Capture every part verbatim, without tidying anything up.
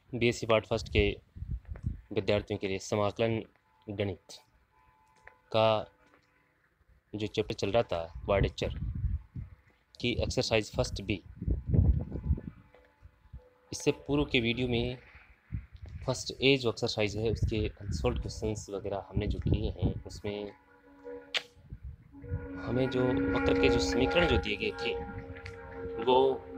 BSc part first के विद्यार्थियों के लिए समाकलन गणित का जो चैप्टर चल रहा था क्वाड्रेचर की एक्सरसाइज फर्स्ट बी, इससे पूर्व के वीडियो में फर्स्ट ए जो एक्सरसाइज है उसके अनसॉल्व्ड क्वेश्चंस वगैरह हमने जो किए हैं उसमें हमें जो वक्र के जो समीकरण जो दिए गए थे वो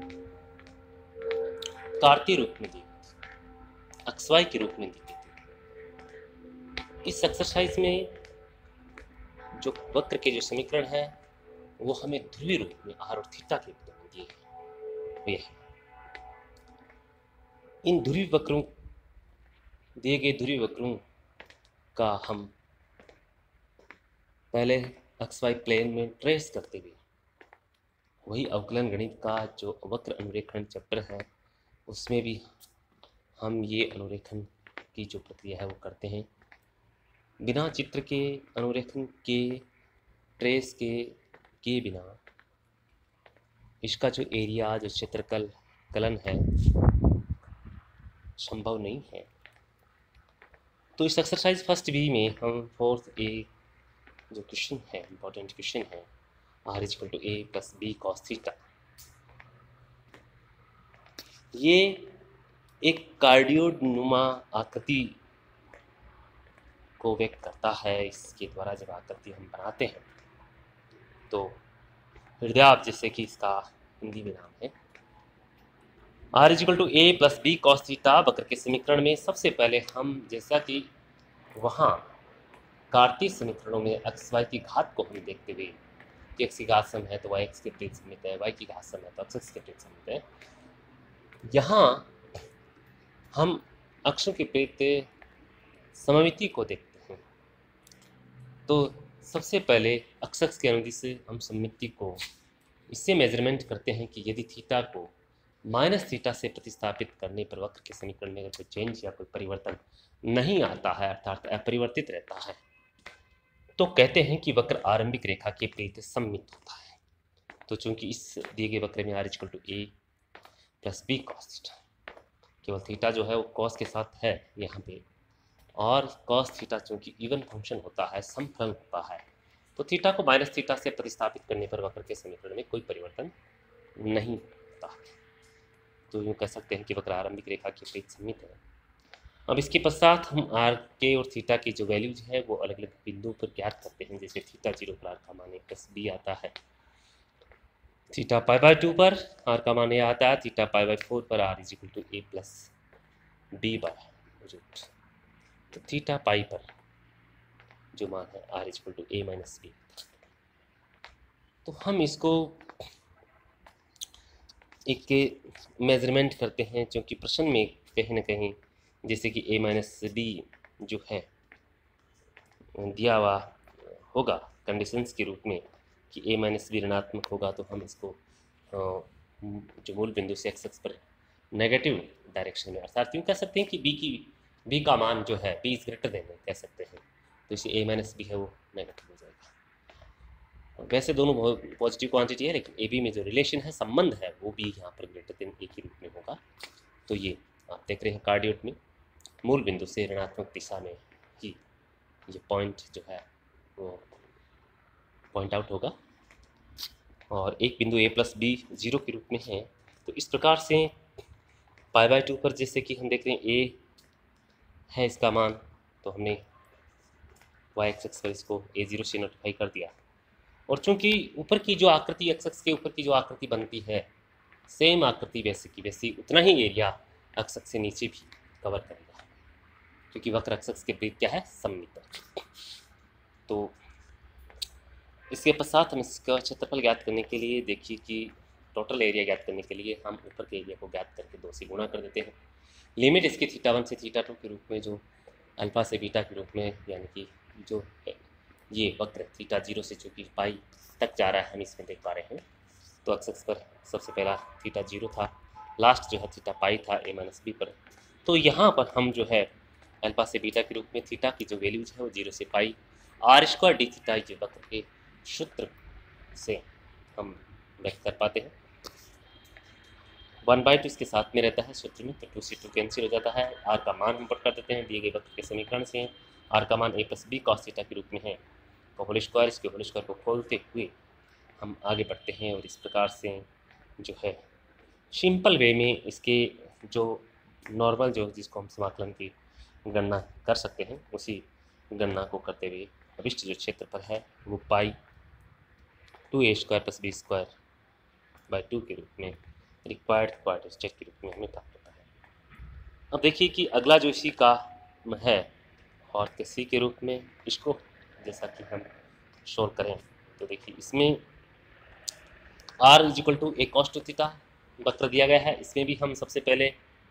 कार्तीय रूप में दिए गए थे, अक्सवाई के रूप में दिए गए थे। इस एक्सरसाइज में जो वक्र के जो समीकरण है वो हमें ध्रुवीय रूप में आर और थीटा के रूप में दिए गए हैं। इन ध्रुवीय वक्रों दिए गए ध्रुवीय वक्रों का हम पहले एक्स वाई प्लेन में ट्रेस करते हुए वही अवकलन गणित का जो वक्र अनुरेखण चैप्टर है उसमें भी हम ये अनुरेखण की जो प्रक्रिया है वो करते हैं। बिना चित्र के अनुरेखण के ट्रेस के के बिना इसका जो एरिया जो क्षेत्रकल कलन है संभव नहीं है। तो इस एक्सरसाइज फर्स्ट बी में हम फोर्थ ए जो क्वेश्चन है इंपॉर्टेंट क्वेश्चन है R is equal to A plus B cos theta, ये एक कार्डियोड नुमा आकृति को व्यक्त करता है। इसके द्वारा जब आकृति हम बनाते हैं तो हृदयाब जैसे कि इसका हिंदी में नाम है R is equal to A plus B cos theta वक्र के समीकरण में सबसे पहले हम जैसा कि वहाँ कार्तीय समीकरणों में एक्स वाई की घात को हम देखते हुए कि एक्स की घात सम है तो वाई एक्स के विपरीत समित है, वाई की घात सम है तो एक्स एक्स के विपरीत समित है। यहाँ हम अक्षों के विपरीत सममिति को देखते हैं तो सबसे पहले एक्स एक्स के अनुदिश से हम सममिति को इससे मेजरमेंट करते हैं कि यदि थीटा को माइनस थीटा से प्रतिस्थापित करने पर वक्र के समीकरण में अगर कोई चेंज या कोई परिवर्तन नहीं आता है अर्थात अपरिवर्तित रहता है तो कहते हैं कि वक्र आरंभिक रेखा के विपरीत सममित होता है। तो चूंकि इस दिए गए वक्र में R equal to A plus B cos theta, केवल थीटा जो है वो कॉस के साथ है यहाँ पे, और कॉस थीटा चूंकि इवन फंक्शन होता है समफलन होता है तो थीटा को माइनस थीटा से प्रतिस्थापित करने पर वक्र के समीकरण में कोई परिवर्तन नहीं होता। तो यूँ कह सकते हैं कि वक्र आरंभिक रेखा के विपरीत सममित है। अब इसके पश्चात हम आर के और थीटा की जो वैल्यूज है वो अलग अलग बिंदुओं पर ज्ञात करते हैं। जैसे थीटा जीरो पर आर का मान एक प्लस बी आता है, थीटा पाई बाय टू पर आर का मान ये आता है, थीटा पाई बाय फोर पर R is equal to A plus B by root. तो थीटा पाई पर जो मान है R is equal to A minus B. तो हम इसको एक मेजरमेंट करते हैं क्योंकि प्रश्न में कहीं ना कहीं जैसे कि a माइनस डी जो है दिया हुआ होगा कंडीशंस के रूप में कि a माइनस बी ऋणात्मक होगा तो हम इसको जो मूल बिंदु से एक्स एक्स पर नेगेटिव डायरेक्शन में अर्थात यूँ कह सकते हैं कि b की b का मान जो है b इज ग्रेटर देन कह सकते हैं तो इसे a माइनस बी है वो नेगेटिव हो जाएगा। वैसे दोनों पॉजिटिव क्वांटिटी है लेकिन ए बी में जो रिलेशन है संबंध है वो भी यहाँ पर ग्रेटर देन ए के रूप में होगा। तो ये आप देख रहे हैं कार्डियोड में मूल बिंदु से ऋणात्मक दिशा में ही ये पॉइंट जो है वो पॉइंट आउट होगा और एक बिंदु ए प्लस बी जीरो के रूप में है। तो इस प्रकार से पाई बाय टू पर जैसे कि हम देख रहे हैं ए है इसका मान तो हमने वाई एक्स एक्स पर इसको ए जीरो से नोटिफाई कर दिया और चूंकि ऊपर की जो आकृति एक्स एक्स के ऊपर की जो आकृति बनती है सेम आकृति वैसे की वैसी उतना ही एरिया एक्स एक्स से नीचे भी कवर करेगा क्योंकि वक्र एक्स एक्स के विपरीत क्या है सममित। तो इसके पश्चात हम इसका क्षेत्रफल ज्ञात करने के लिए देखिए कि टोटल एरिया ज्ञात करने के लिए हम ऊपर के एरिया को ज्ञात करके दो से गुणा कर देते हैं। लिमिट इसकी थीटा वन से थीटा टू के रूप में जो अल्फा से बीटा के रूप में यानी कि जो ये वक्र थीटा जीरो से चूँकि पाई तक जा रहा है हम इसमें देख पा रहे हैं। तो एक्स एक्स पर सबसे पहला थीटा जीरो था, लास्ट जो है थीटा पाई था ए माइनस बी पर। तो यहाँ पर हम जो है अल्फा से बीटा के रूप में थीटा की जो वैल्यूज है वो जीरो से pi R square D theta ये वक्र के सूत्र से हम व्यक्त कर पाते हैं। वन बाई टू इसके साथ में रहता है सूत्र में, तो टू से टू कैंसिल हो जाता है। आर का मान हम पुट कर देते हैं दिए गए वक्र के समीकरण से। आर का मान A plus B cos theta के रूप में है, तो होल स्क्वायर, इसके होल स्क्वायर को खोलते हुए हम आगे बढ़ते हैं और इस प्रकार से जो है सिंपल वे में इसके जो नॉर्मल जो जिसको हम समाकलन की गणना कर सकते हैं उसी गणना को करते हुए अभिष्ट जो क्षेत्रफल है वो pi two A square plus B square by two के रूप में रिक्वायर्ड क्वाड्रेचर के रूप में हमें प्राप्त होता है। अब देखिए कि अगला जो इसी का है और सी के रूप में इसको जैसा कि हम सोल्व करें तो देखिए इसमें R is equal to A cos two theta वक्र दिया गया है। इसमें भी हम सबसे पहले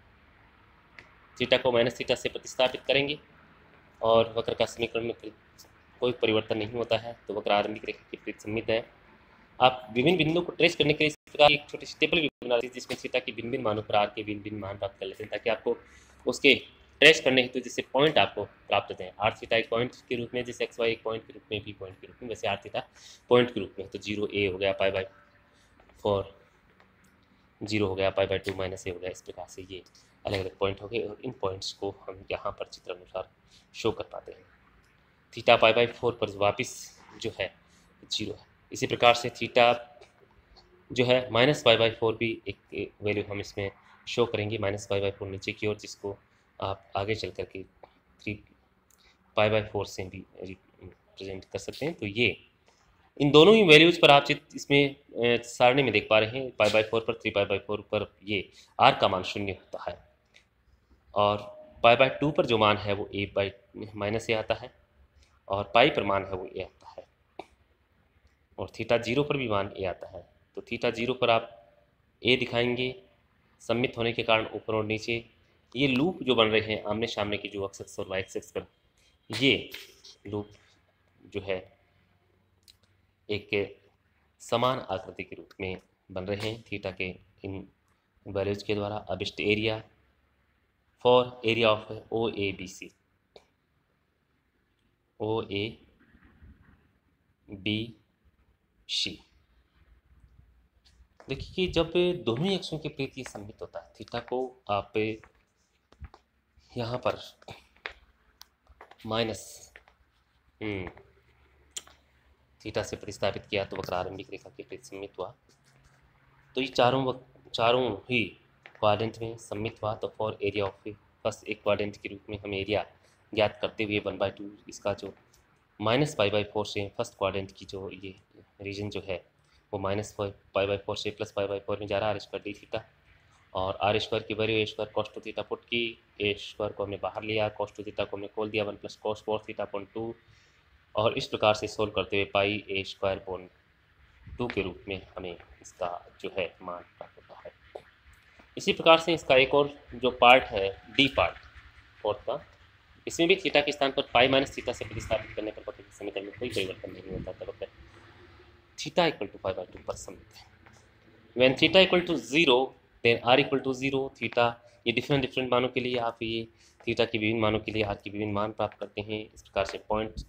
थीटा को माइनस थीटा से प्रतिस्थापित करेंगे और वक्र का समीकरण में कोई परिवर्तन नहीं होता है, तो वक्र आरंभिक रेखा के विपरीत सममित है। आप विभिन्न बिंदुओं को ट्रेस करने के लिए इस प्रकार एक छोटी सी टेबल भी बना लीजिए जिसमें थीटा की भिन्न भिन्न मानों पर आर के भिन्न भिन्न मान प्राप्त कर लेते हैं, ताकि आपको उसके ट्रेस करने हेतु जैसे पॉइंट आपको प्राप्त होते हैं। आर थीटा एक पॉइंट के रूप में, जैसे एक्स वाई एक पॉइंट के रूप में, बी पॉइंट के रूप में, वैसे आर थीटा पॉइंट के रूप में, तो जीरो ए हो गया, पाई बाई फोर जीरो हो गया, pi by two minus A हो गया। इस प्रकार से ये अलग अलग पॉइंट हो गए और इन पॉइंट्स को हम यहाँ पर चित्र अनुसार शो कर पाते हैं। थीटा पाई बाई फोर पर वापस जो है जीरो है। इसी प्रकार से थीटा जो है माइनस पाई बाई फोर भी एक वैल्यू हम इसमें शो करेंगे, माइनस पाई बाई फोर नीचे की ओर, जिसको आप आगे चल कर के थ्री पाई बाई फोर से भी रिप्रेजेंट कर सकते हैं। तो ये इन दोनों ही वैल्यूज़ पर आप इसमें सारणी में देख पा रहे हैं, पाई बाई फोर पर, थ्री पाई बाई फोर पर ये आर का मान शून्य होता है और पाई बाई टू पर जो मान है वो ए बाई माइनस ए आता है और पाई पर मान है वो ए आता है और थीटा जीरो पर भी मान ए आता है। तो थीटा जीरो पर आप ए दिखाएंगे, सममित होने के कारण ऊपर और नीचे ये लूप जो बन रहे हैं आमने सामने की जो एक्स एक्स और वाई एक्स पर, ये लूप जो है एक समान आकृति के रूप में बन रहे हैं थीटा के इन वैल्यूज के द्वारा। अभिष्ट area for area of O A B C, O A B C, देखिए कि जब दोनों ही अक्षों के प्रति सममित होता है, थीटा को आप यहाँ पर माइनस थीटा से प्रतिस्थापित किया तो वक्र आरंभिक रेखा के प्रति सममित हुआ, तो ये चारों चारों ही क्वाड्रेंट में सममित हुआ। तो फॉर एरिया ऑफ फर्स्ट एक क्वाड्रेंट के रूप में हम एरिया ज्ञात करते हुए वन बाई टू इसका जो माइनस पाई बाई फोर से फर्स्ट क्वाड्रेंट की जो ये रीजन जो है वो माइनस पाई बाई फोर से प्लस पाई बाई फोर में जा रहा है, आर स्क्वायर डी थीटा और आर स्क्वायर की value A square cos two theta put की, ए स्क्वायर को हमने बाहर लिया, कॉस टू थीटा को हमने खोल दिया, one plus cos four theta point two और इस प्रकार से सोल्व करते हुए pi A square point two के रूप में हमें इसका जो है मान प्राप्त होता है। इसी प्रकार से इसका एक और जो पार्ट है डी पार्ट फोर्थ का, इसमें भी थीटा के स्थान पर पाई माइनस थीटा से प्रतिस्थापित करने पर वक्र के समीकरण में कोई परिवर्तन नहीं होता, तब वक्र theta equal to pi by two पर सममित है। When theta equal to zero then R equal to zero, theta ये डिफरेंट डिफरेंट मानों के लिए आप ये थीटा के विभिन्न मानों के लिए आर के विभिन्न मान प्राप्त करते हैं। इस प्रकार से पॉइंट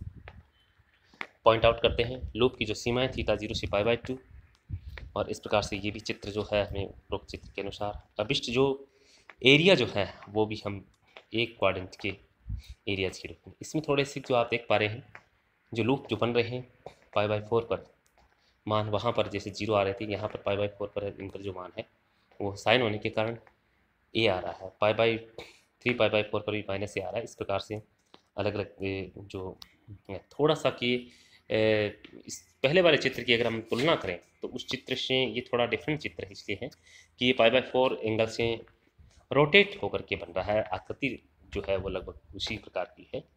पॉइंट आउट करते हैं लूप की जो सीमा है थीटा जीरो से पाई बाई टू, और इस प्रकार से ये भी चित्र जो है हमें उपरोक्त चित्र के अनुसार अभिष्ट जो एरिया जो है वो भी हम एक क्वाड्रेंट के एरियाज के रूप में, इसमें थोड़े से जो आप देख पा रहे हैं जो लूप जो बन रहे हैं पाई बाई फोर पर मान वहाँ पर जैसे जीरो आ रहे थे, यहाँ पर पाई बाई फोर पर इन पर जो मान है वो साइन होने के कारण ए आ रहा है, pi by three pi by four पर भी माइनस ए आ रहा है। इस प्रकार से अलग अलग जो थोड़ा सा कि इस पहले वाले चित्र की अगर हम तुलना करें तो उस चित्र से ये थोड़ा डिफरेंट चित्र है, इसलिए है कि ये पाई बाई फोर एंगल से रोटेट होकर के बन रहा है, आकृति जो है वो लगभग उसी प्रकार की है।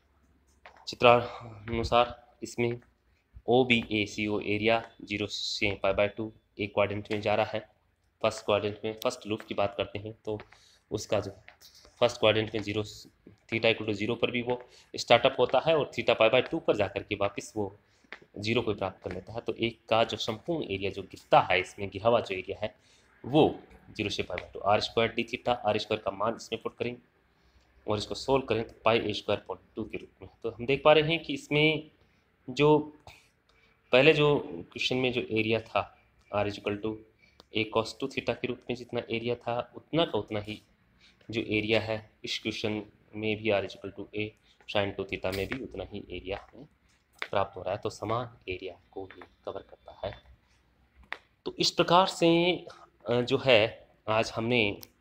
चित्रानुसार इसमें O B A C O area zero से पाई बाई टू एक क्वाड्रेंट में जा रहा है। फर्स्ट क्वाड्रेंट में फर्स्ट लूप की बात करते हैं तो उसका जो फर्स्ट क्वाड्रेंट में zero theta equal to zero पर भी वो स्टार्टअप होता है और थीटा पाई बाई टू पर जाकर के वापस वो जीरो को प्राप्त कर लेता है। तो एक का जो संपूर्ण एरिया जो गिरता है, इसमें गिरा हुआ जो एरिया है वो जीरो से pi by two R square D theta, R square का मान इसमें पुट करेंगे और इसको सोल्व करें तो pi A square point two के रूप में। तो हम देख पा रहे हैं कि इसमें जो पहले जो क्वेश्चन में जो एरिया था R is equal to A cos two theta के रूप में जितना एरिया था उतना का उतना ही जो एरिया है इस क्वेश्चन में भी R is equal to A sine two theta में भी उतना ही एरिया हमें प्राप्त हो रहा है, तो समान एरिया को ही कवर करता है। तो इस प्रकार से जो है आज हमने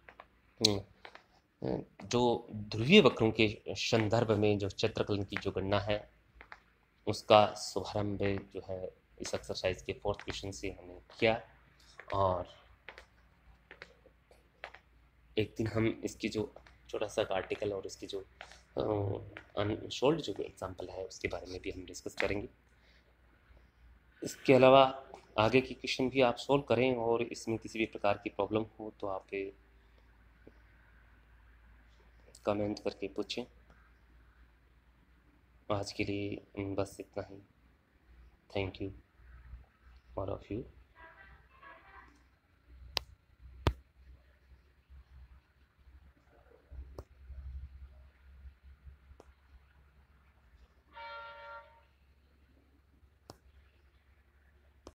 जो ध्रुवीय वक्रों के संदर्भ में जो क्षेत्रफल की जो गणना है उसका शुभारंभ जो है इस एक्सरसाइज के फोर्थ क्वेश्चन से हमने किया, और एक दिन हम इसकी जो छोटा सा आर्टिकल और इसकी जो अनसोल्व्ड जो एग्जांपल है उसके बारे में भी हम डिस्कस करेंगे। इसके अलावा आगे की क्वेश्चन भी आप सॉल्व करें, और इसमें किसी भी प्रकार की प्रॉब्लम हो तो आप कमेंट करके पूछें। आज के लिए बस इतना ही। Thank you all of you.